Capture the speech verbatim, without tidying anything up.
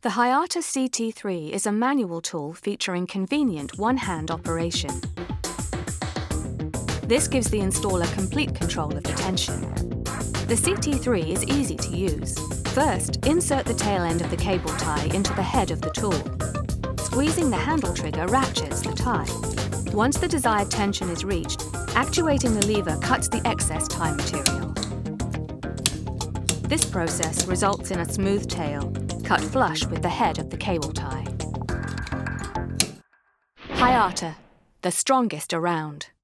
The Hayata C T three is a manual tool featuring convenient one-hand operation. This gives the installer complete control of the tension. The C T three is easy to use. First, insert the tail end of the cable tie into the head of the tool. Squeezing the handle trigger ratchets the tie. Once the desired tension is reached, actuating the lever cuts the excess tie material. This process results in a smooth tail, cut flush with the head of the cable tie. Hayata, the strongest around.